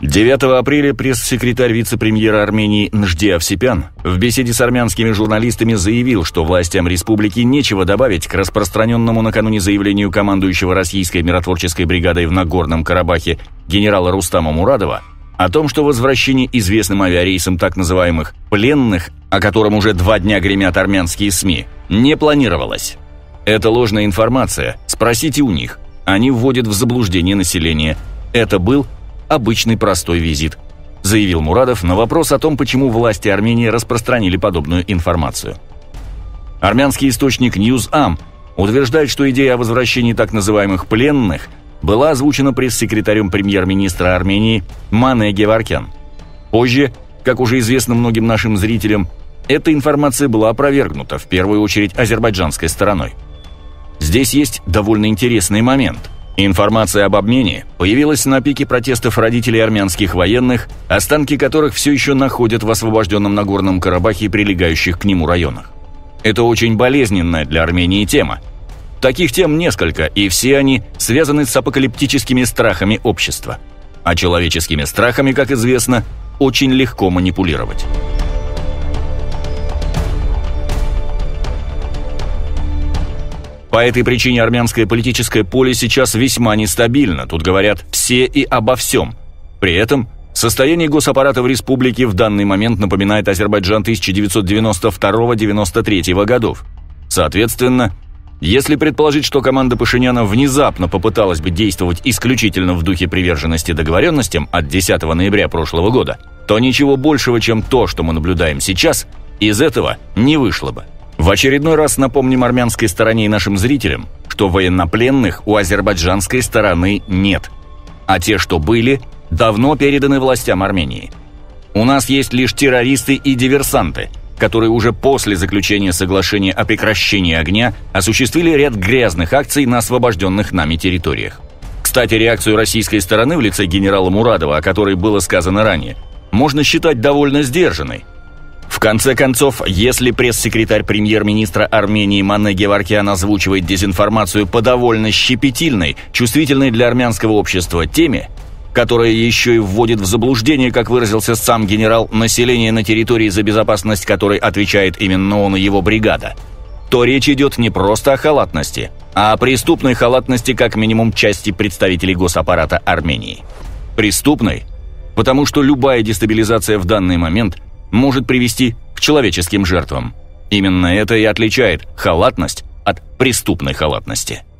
9 апреля пресс-секретарь вице-премьера Армении Нжди Овсепян в беседе с армянскими журналистами заявил, что властям республики нечего добавить к распространенному накануне заявлению командующего российской миротворческой бригадой в Нагорном Карабахе генерала Рустама Мурадова о том, что возвращение известным авиарейсом так называемых «пленных», о котором уже 2 дня гремят армянские СМИ, не планировалось. Это ложная информация, спросите у них. Они вводят в заблуждение население. Это был обычный простой визит, заявил Мурадов на вопрос о том, почему власти Армении распространили подобную информацию. Армянский источник NewsAm утверждает, что идея о возвращении так называемых «пленных» была озвучена пресс-секретарем премьер-министра Армении Мане Геваркян. Позже, как уже известно многим нашим зрителям, эта информация была опровергнута, в первую очередь азербайджанской стороной. Здесь есть довольно интересный момент. Информация об обмене появилась на пике протестов родителей армянских военных, останки которых все еще находят в освобожденном Нагорном Карабахе и прилегающих к нему районах. Это очень болезненная для Армении тема. Таких тем несколько, и все они связаны с апокалиптическими страхами общества. А человеческими страхами, как известно, очень легко манипулировать. По этой причине армянское политическое поле сейчас весьма нестабильно, тут говорят все и обо всем. При этом состояние госаппарата в республике в данный момент напоминает Азербайджан 1992-93 годов. Соответственно, если предположить, что команда Пашиняна внезапно попыталась бы действовать исключительно в духе приверженности договоренностям от 10 ноября прошлого года, то ничего большего, чем то, что мы наблюдаем сейчас, из этого не вышло бы. В очередной раз напомним армянской стороне и нашим зрителям, что военнопленных у азербайджанской стороны нет. А те, что были, давно переданы властям Армении. У нас есть лишь террористы и диверсанты, которые уже после заключения соглашения о прекращении огня осуществили ряд грязных акций на освобожденных нами территориях. Кстати, реакцию российской стороны в лице генерала Мурадова, о которой было сказано ранее, можно считать довольно сдержанной. В конце концов, если пресс-секретарь премьер-министра Армении Мане Геваркян озвучивает дезинформацию по довольно щепетильной, чувствительной для армянского общества теме, которая еще и вводит в заблуждение, как выразился сам генерал, население на территории, за безопасность которой отвечает именно он и его бригада, то речь идет не просто о халатности, а о преступной халатности как минимум части представителей госаппарата Армении. Преступной, потому что любая дестабилизация в данный момент может привести к человеческим жертвам. Именно это и отличает халатность от преступной халатности.